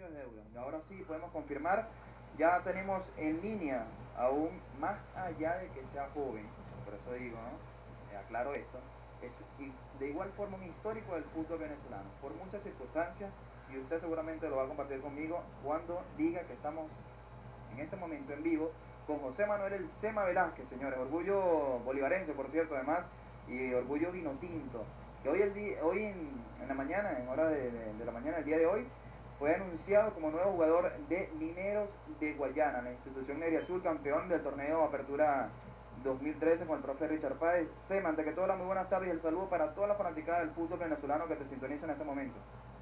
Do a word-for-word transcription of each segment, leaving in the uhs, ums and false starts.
es deuda. Y ahora sí podemos confirmar, ya tenemos en línea, aún más allá de que sea joven, por eso digo, ¿no? Eh, aclaro esto, es de igual forma un histórico del fútbol venezolano, por muchas circunstancias, y usted seguramente lo va a compartir conmigo cuando diga que estamos en este momento en vivo con José Manuel El Sema Velázquez, señores, orgullo bolivarense, por cierto, además, y orgullo vino tinto, que hoy, el día, hoy en, en la mañana, en hora de, de, de la mañana, el día de hoy, fue anunciado como nuevo jugador de Mineros de Guayana, la institución Azul, campeón del torneo Apertura dos mil trece con el profe Richard Páez. Sema, ante que todo, la muy buenas tardes y el saludo para toda la fanaticada del fútbol venezolano que te sintoniza en este momento.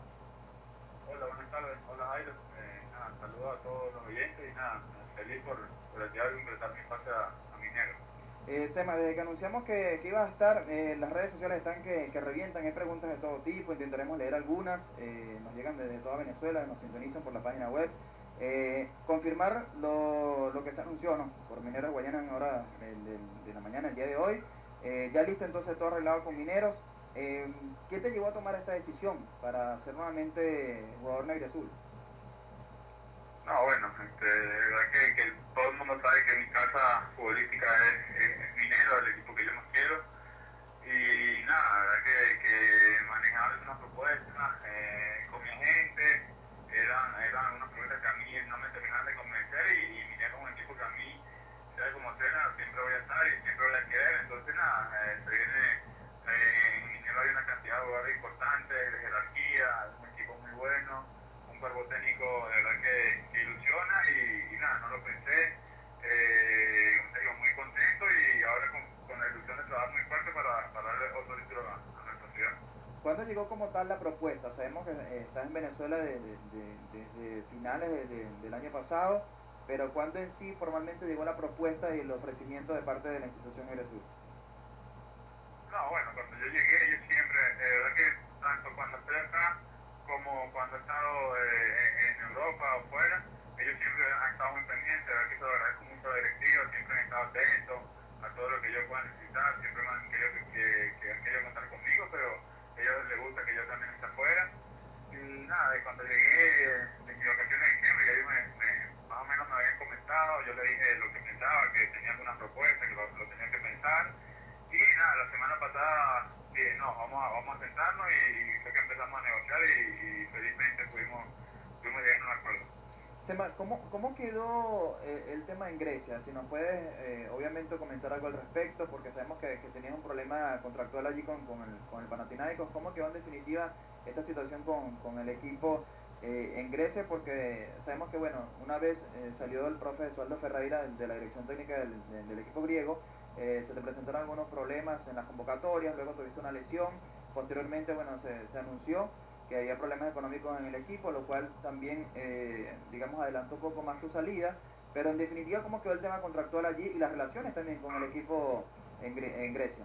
Hola, buenas tardes. Hola, Jairo. Eh, nada, saludos a todos los oyentes y nada, feliz por, por el día de completar mi pase a, a Minero. Eh, Sema, desde que anunciamos que, que ibas a estar, eh, las redes sociales están que, que revientan, hay preguntas de todo tipo, intentaremos leer algunas, eh, nos llegan desde toda Venezuela, nos sintonizan por la página web. Eh, confirmar lo, lo que se anunció, ¿no? Por Mineros de Guayana en hora de, de, de la mañana, el día de hoy. Eh, ya listo entonces todo arreglado con Mineros. Eh, ¿Qué te llevó a tomar esta decisión para ser nuevamente jugador negriazul? No, bueno, este, de verdad que, que todo el mundo sabe que mi casa futbolística es, es, es Minero, el equipo que yo más quiero. Y nada, la verdad que, que manejaba unas propuestas eh, con mi agente, eran, eran unas propuestas que a mí no me terminaban de convencer y, y Minero es un equipo que a mí, sea como sea, siempre voy a estar y siempre voy a querer. Entonces nada, eh, se viene, eh, en Minero hay una cantidad de jugadores importantes, de jerarquía, un equipo muy bueno, un cuerpo técnico de verdad que, que ilusiona y, y nada, no lo pensé, eh, como te digo, muy contento y ahora con, con la ilusión de trabajar muy fuerte para, para darle otro título a, a nuestra ciudad. ¿Cuándo llegó como tal la propuesta? Sabemos que eh, estás en Venezuela de, de, de, desde finales de, de, del año pasado, pero ¿cuándo en sí formalmente llegó la propuesta y el ofrecimiento de parte de la institución Azul? No, bueno, cuando yo llegué, yo siempre, de verdad que tanto cuando estoy acá como cuando he estado eh, en Europa o fuera, ellos siempre han estado muy pendientes, de verdad que se lo agradezco mucho a la directiva, siempre han estado atentos a todo lo que yo pueda necesitar, siempre me han querido, que, que, que han querido contar conmigo, pero a ellos les gusta que yo también esté afuera. Y nada, y cuando llegué de mi vacaciones de diciembre, ya ellos me, me, más o menos me habían comentado, yo le dije lo que pensaba, que tenía alguna propuesta, que lo, lo tenía que pensar. Y nada, la semana pasada dije, no, vamos a, vamos a sentarnos y fue que empezamos a negociar y, y felizmente pudimos, pudimos llegar a un acuerdo. Sema, ¿cómo, cómo quedó eh, el tema en Grecia? Si nos puedes, eh, obviamente, comentar algo al respecto, porque sabemos que, que tenías un problema contractual allí con, con, el, con el Panathinaikos. ¿Cómo quedó en definitiva esta situación con, con el equipo eh, en Grecia? Porque sabemos que, bueno, una vez eh, salió el profe Sualdo Ferreira de la dirección técnica del, del, del equipo griego, eh, se te presentaron algunos problemas en las convocatorias, luego tuviste una lesión, posteriormente, bueno, se, se anunció que había problemas económicos en el equipo, lo cual también, eh, digamos, adelantó un poco más tu salida, pero en definitiva, ¿cómo quedó el tema contractual allí y las relaciones también con el equipo en, Gre en Grecia?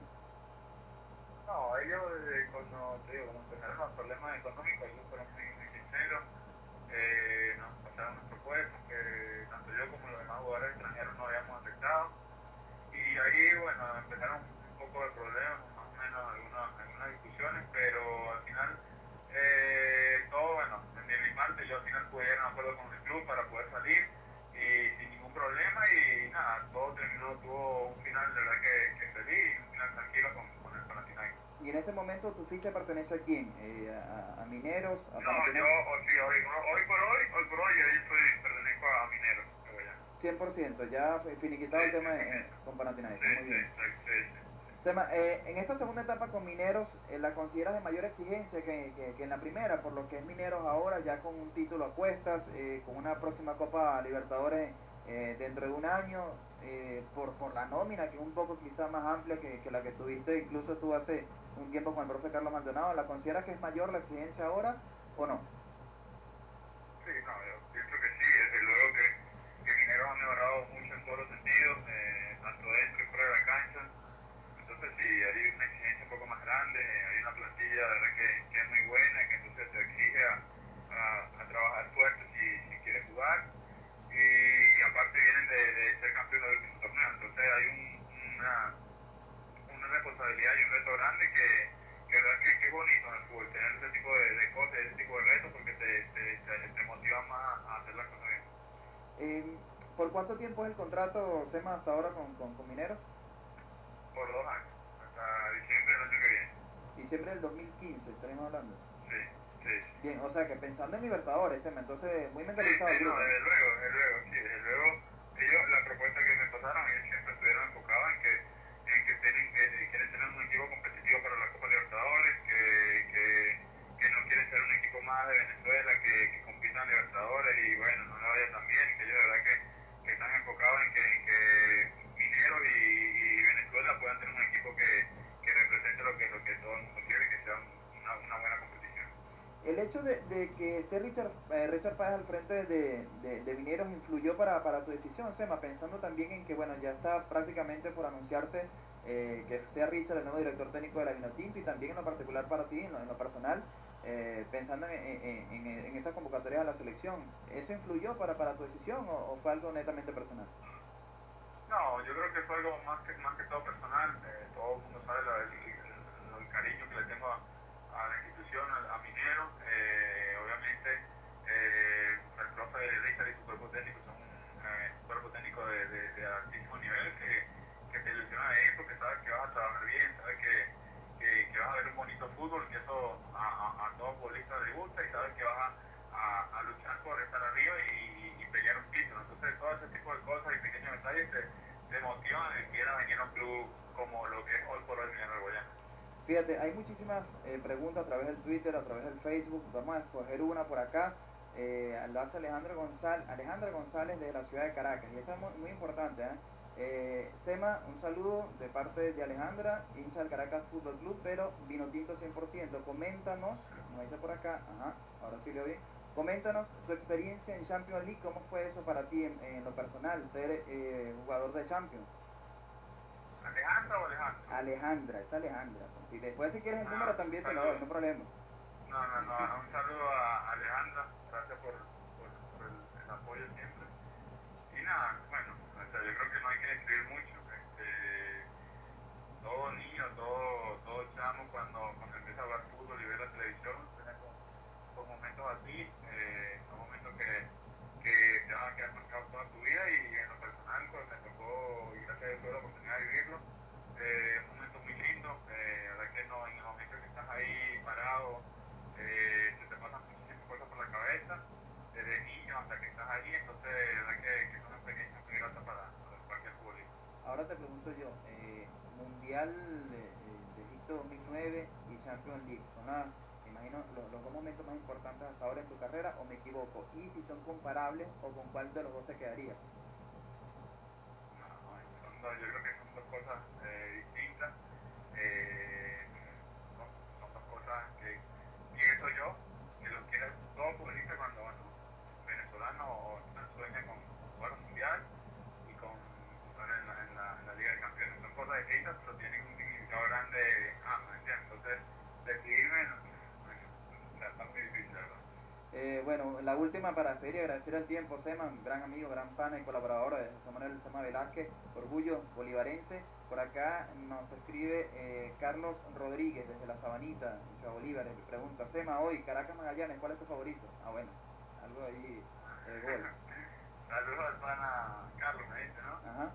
No, ellos eh, cuando, te digo, cuando empezaron los problemas económicos, ellos fueron muy, muy sinceros, eh, nos pasaron unas propuestas que tanto yo como los demás jugadores extranjeros no habíamos aceptado. Y ahí, bueno, empezaron un poco de problemas, más o menos algunas, algunas discusiones, pero al final, eh, todo, bueno, de mi parte, yo al final pude llegar a un acuerdo con el club para poder salir y sin ningún problema y nada, todo terminó, tuvo un final de verdad que, que feliz y un final tranquilo con, con el Panathinaikos. Y en este momento, ¿tu ficha pertenece a quién? Eh, a, a Mineros, a No, yo, Panathinaikos? o sí, hoy, hoy por hoy, hoy por hoy, yo soy, pertenezco a Mineros de Guayana. cien por ciento, ya finiquitado Sí, el tema sí, eh, con Panathinaikos, sí, muy sí, bien. sí, sí, sí. Sema, eh, en esta segunda etapa con Mineros, eh, ¿la consideras de mayor exigencia que, que, que en la primera? Por lo que es Mineros ahora, ya con un título a cuestas, eh, con una próxima Copa Libertadores eh, dentro de un año, eh, por, por la nómina, que es un poco quizá más amplia que, que la que tuviste incluso tú hace un tiempo con el profe Carlos Maldonado. ¿La consideras que es mayor la exigencia ahora o no? Sí, no, yo pienso que sí, desde luego que, que Mineros ha mejorado mucho en todos los sentidos, eh, tanto dentro y fuera de la cancha. Entonces sí, hay una exigencia un poco más grande, hay una plantilla de verdad que, que es muy buena, que entonces te exige a, a, a trabajar fuerte si, si quieres jugar. Y aparte vienen de, de ser campeones del último torneo, entonces hay un, una, una responsabilidad y un reto grande que, que verdad que, que es bonito en el fútbol, tener ese tipo de, de cosas, ese tipo de retos Eh, ¿Por cuánto tiempo es el contrato, Sema, hasta ahora con, con, con Mineros? Por dos años, hasta diciembre del año que viene. Diciembre del dos mil quince, estaremos hablando. Sí, sí. Bien, o sea que pensando en Libertadores, Sema, entonces muy Sí, mentalizado sí, el no, grupo. desde luego, desde luego, sí, desde luego. Ellos, la propuesta que me pasaron, ellos siempre estuvieron enfocados en que, en que, tienen, que quieren tener un equipo competitivo para la Copa Libertadores, que, que, que no quieren ser un equipo más de Venezuela, que, que compita en Libertadores y bueno, no le vaya tan bien, que ellos de verdad que, que están enfocados en que, en que Mineros y, y Venezuela puedan tener un equipo que, que represente lo que, lo que todo el mundo quiere, que sea una, una buena competición. El hecho de, de que esté Richard, eh, Richard Páez al frente de, de, de Mineros influyó para, para tu decisión, Sema, pensando también en que, bueno, ya está prácticamente por anunciarse eh, que sea Richard el nuevo director técnico de la Vinotinto y también en lo particular para ti, en lo, en lo personal, eh, pensando en, en, en, en esa convocatoria a la selección. ¿Eso influyó para, para tu decisión o, o fue algo netamente personal? No, yo creo que fue algo más que, más que todo personal. Eh, todo el mundo sabe la- el, el- el cariño que le tengo a, a la institución, a, a Minero. Eh, obviamente, eh, el profe Richard y su cuerpo técnico son eh, un cuerpo técnico de, de, de altísimo nivel que, que te ilusiona de eso, que sabes que vas a trabajar bien, sabes que, que, que vas a ver un bonito fútbol, que eso a, a, a todo futbolista le gusta y sabes que vas a, a, a luchar por estar arriba y, y pelear un título. Entonces, todo ese tipo de cosas y pequeños detalles te, te motivan a que quiera venir a un club como lo que es hoy por hoy Minero Guayana. Fíjate, hay muchísimas eh, preguntas a través del Twitter, a través del Facebook. Vamos a escoger una por acá. Eh, lo hace Alejandro González, Alejandra González de la ciudad de Caracas. Y esta es muy, muy importante. ¿eh? Eh, Sema, un saludo de parte de Alejandra, hincha del Caracas Fútbol Club, pero vino tinto cien por ciento. Coméntanos, nos dice por acá, ajá, ahora sí le oí. Coméntanos tu experiencia en Champions League, ¿cómo fue eso para ti en, en lo personal, ser eh, jugador de Champions? ¿Alejandra o Alejandro? Alejandra, es Alejandra. Si después si quieres el número Ah, también te lo doy, saludos. no hay problema. No, no, no, un saludo a Alejandra, gracias por, por, por el, el apoyo siempre. Y nada, bueno, o sea, yo creo que no hay que escribir mucho. Este, todo niño, todo, todo chamo cuando, cuando empieza a jugar fútbol y ve la televisión, tiene con, con momentos así, eh, son momentos que, que te van a quedar marcados toda tu vida y en lo personal pues me tocó, y gracias a Dios tuve la oportunidad de vivirlo, eh, un momento muy lindo, eh, la verdad que no, en el momento que estás ahí parado, eh, se te pasan muchísimas cosas por la cabeza, desde niño hasta que estás ahí, entonces la verdad que, que es una experiencia muy grata para, para cualquier futbolista. Ahora te pregunto yo, eh, Mundial eh, de Egipto dos mil nueve y Champions League, son las, me imagino, los, los dos momentos más importantes hasta ahora en tu carrera, o me equivoco, y si son comparables o con cuál de los dos te quedarías. No, son dos, yo creo que son dos cosas eh, distintas. Eh, son, son dos cosas que pienso yo que lo quiere todo futbolista cuando bueno, venezolano o sueña con jugar un mundial y con jugar en la, en, la, en la Liga de Campeones. Son cosas distintas, pero tienen un significado grande ambas, ¿entiendes? Entonces, decidirme no, no, está muy difícil, ¿verdad? Eh, bueno, la última para despedir y agradecer el tiempo, Sema, gran amigo, gran pana y colaborador de José Manuel Sema Velázquez, orgullo bolivarense. Por acá nos escribe eh, Carlos Rodríguez desde La Sabanita, en Ciudad Bolívar, y pregunta, Sema, hoy, Caracas Magallanes, ¿cuál es tu favorito? Ah, bueno, algo ahí, eh, gol. Saludos al pana Carlos, me dice, ¿no? Ajá.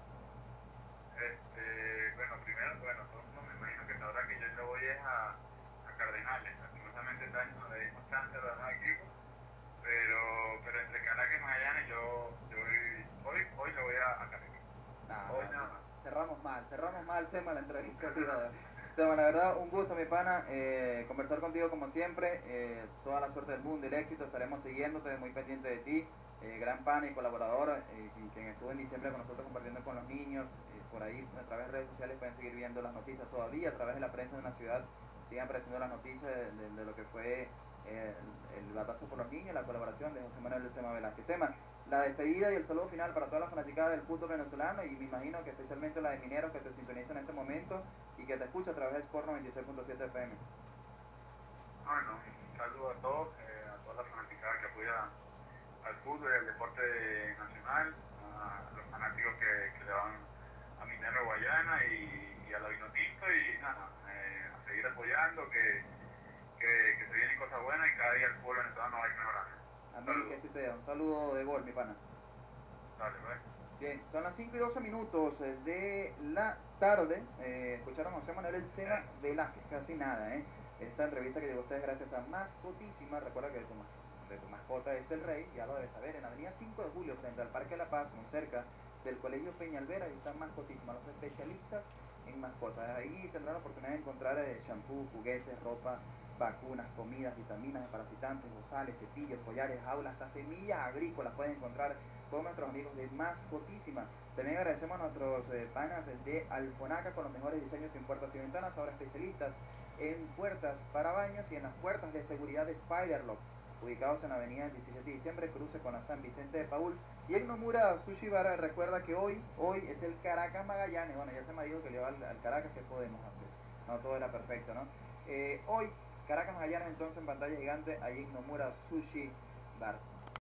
Este, bueno, primero, bueno, todo el mundo me imagino que sabrá que yo le voy es a, a Cardenales, lastimosamente este año no le dimos chance a los demás equipos, pero, pero entre Caracas y Magallanes yo, yo hoy, hoy, hoy le voy a, a Caracas. Nah, Hoy nah, nada nah. más. Cerramos mal, cerramos mal, Sema, la entrevista. Tío. Sema, la verdad, un gusto, mi pana, eh, conversar contigo como siempre. Eh, toda la suerte del mundo, el éxito. Estaremos siguiéndote, muy pendiente de ti. Eh, gran pana y colaborador, eh, quien, quien estuvo en diciembre con nosotros compartiendo con los niños. Eh, por ahí, a través de redes sociales, pueden seguir viendo las noticias todavía. A través de la prensa de una ciudad, siguen apareciendo las noticias de, de, de lo que fue eh, el, el batazo por los niños, la colaboración de José Manuel Sema Velázquez. Sema, la despedida y el saludo final para toda la fanaticada del fútbol venezolano y me imagino que especialmente la de Mineros que te sintonizan en este momento y que te escucha a través de Sport noventa y seis punto siete F M. Bueno, un saludo a todos, eh, a toda la fanaticada que apoya al fútbol y al deporte nacional, a los fanáticos que, que le van a Minero Guayana y, y a la Vinotinto y nada, eh, a seguir apoyando, que, que, que se vienen cosas buenas y cada día el fútbol venezolano va a ir mejorando. Amén, que así sea. Un saludo de gol, mi pana. Dale, pues. Bien, son las cinco y doce minutos eh, de la tarde. Eh, escucharon a José Manuel El Sema Velázquez, casi nada, ¿eh? Esta entrevista que llegó a ustedes gracias a Mascotísima. Recuerda que tu, mas- de tu mascota es el rey, ya lo debes saber. En Avenida cinco de Julio, frente al Parque La Paz, muy cerca del Colegio Peñalver, ahí está Mascotísima, los especialistas en mascotas. Ahí tendrán la oportunidad de encontrar eh, shampoo, juguetes, ropa, vacunas, comidas, vitaminas, desparasitantes, bozales, cepillos, collares, jaulas, hasta semillas agrícolas pueden encontrar con nuestros amigos de Mascotísima. También agradecemos a nuestros eh, panas de Alfonaca con los mejores diseños en puertas y ventanas, ahora especialistas en puertas para baños y en las puertas de seguridad de Spiderlock, ubicados en la avenida diecisiete de diciembre, cruce con la San Vicente de Paul. Y en Nomura Sushi Bar, recuerda que hoy, hoy es el Caracas Magallanes. Bueno, ya se me dijo que le va al, al Caracas, ¿qué podemos hacer? No, todo era perfecto, ¿no? Eh, hoy, Caracas Magallanes entonces en pantalla gigante, allí en Nomura Sushi Bar.